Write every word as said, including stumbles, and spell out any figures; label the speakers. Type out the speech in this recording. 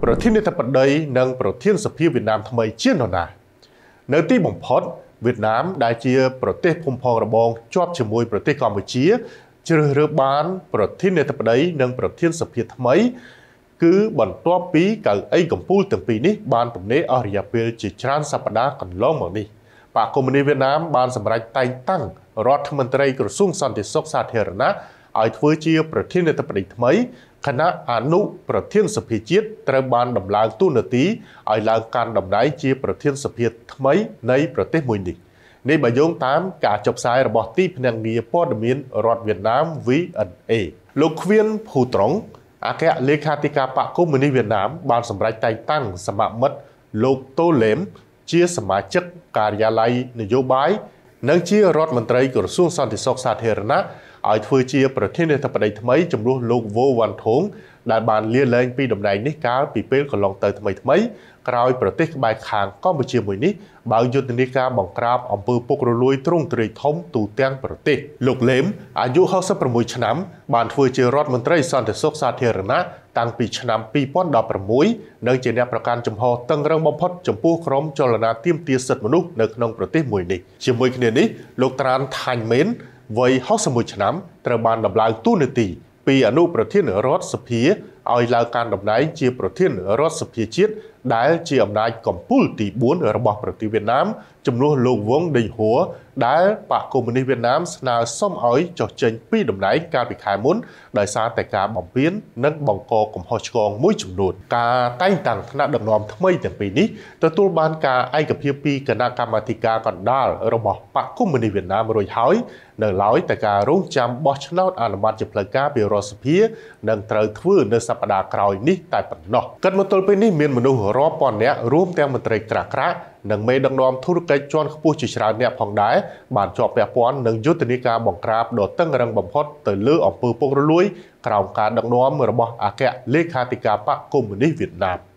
Speaker 1: ប្រធានាធិបតីនិងប្រធានសភាវៀតណាមថ្មីជានរណានៅទីបំផុតវៀតណាមដែលជាប្រទេសភូមិផងរបងជាប់ជាមួយប្រទេសកម្ពុជាជ្រើសរើសបានប្រធានាធិបតីនិងប្រធានសភាថ្មីគឺបន្ទាប់ពីកៅអីកម្ពុជាទាំងពីរនេះបានទំនេរអស់រយៈពេលជាច្រើនសប្តាហ៍កន្លងមកនេះបកកុម្មុយនីសវៀតណាមបានសម្រេចតែងតាំងរដ្ឋមន្ត្រីក្រសួងសន្តិសុខសាធារណៈឲ្យធ្វើជាប្រធានាធិបតីថ្មីគណៈអនុប្រធានសភាជាតិត្រូវបានដំឡើងតួនាទីឲ្យឡើងកាន់តំណែងជាប្រធានសភាថ្មីនៃប្រទេសមួយនេះនេះបើយោងតាមការចុះផ្សាយរបស់ទីភ្នាក់ងារព័ត៌មានរដ្ឋវៀតណាម V N A លោកឃ្វៀនភូត្រង់អគ្គលេខាធិការបកកុម្មុយនីសវៀតណាមបានសម្រេចតែងតាំងសមមិត្តលោកតូឡេមជាសមាជិកការិយាល័យនយោបាយនិងជារដ្ឋមន្ត្រីក្រសួងសន្តិសុខសាធារណៈឲ្យធ្វើជាប្រធានាធិបតីថ្មីជំនួសលោកវ៉ូវ៉ាន់ធុងដែលបានលាលែងពីតំណែងនេះកាលពីពេលកន្លងទៅថ្មីថ្មីក្រោយប្រទេសក្បែរខាងកម្ពុជាមួយនេះបើយុទ្ធនាការបង្ក្រាបអំពើពុករលួយទ្រង់ទ្រាយធំទូទាំងប្រទេសលោកលេមអាយុហោសិបប្រាំមួយឆ្នាំបានធ្វើជារដ្ឋមន្ត្រីសន្តិសុខសាធារណៈតាំងពីឆ្នាំពីរពាន់ដប់ប្រាំមួយនិងជាអ្នកប្រកាន់ចំហតឹងរ៉ឹងបំផុតចំពោះក្រុមចលនាទាមទារសិទ្ធិមនុស្សនៅក្នុងប្រទេសមួយនេះជាមួយគ្នានេះលោកត្រានថាញ់មេនវ័យហោសិបមួយឆ្នាំត្រូវបានដំឡើងតួនាទីពីអនុប្រធានរដ្ឋសភាឲ្យឡើងកាន់តំណែងជាប្រធានរដ្ឋសភាជាតិដែលជាអំណាចកំពូលទីបួនរបស់ប្រទេសវៀតណាមជំនួសលោកវងដេញហួរដែលបកកុម្មុយនីសវៀតណាមស្នើសុំឲ្យចុះចេញពីតំណែងកាលពីខែមុនដោយសារតែការបំពាននិងបង្កកំហុសឆ្គងមួយចំនួនការតែងតាំងថ្នាក់ដឹកនាំថ្មីទាំងពីរនេះទទួលបានការឯកភាពពីគណៈកម្មាធិការកណ្ដាលរបស់បកកុម្មុយនីសវៀតណាមរួចហើយនៅឡើយតែការរងចាំបោះឆ្នោតអនុម័តជាផ្លូវការពីរដ្ឋសភានឹងត្រូវធ្វើនៅសប្តាហ៍ក្រោយនេះតែប៉ុណ្ណោះគិតមកទល់ពេលនេះមានមនុស្សរាប់ពាន់នាក់រួមទាំងមន្ត្រីក្រាស់ក្រាស់និងមេដឹកនាំធុរកិច្ចជាន់ខ្ពស់ជាច្រើនអ្នកផងដែរបានជាប់ពាក់ព័ន្ធនឹងយុទ្ធនាការបង្ក្រាបដ៏តឹងរ៉ឹងបំផុតទៅលើអំពើពុករលួយក្រោមការដឹកនាំរបស់អគ្គលេខាធិការបកកុម្មុយនីសវៀតណាម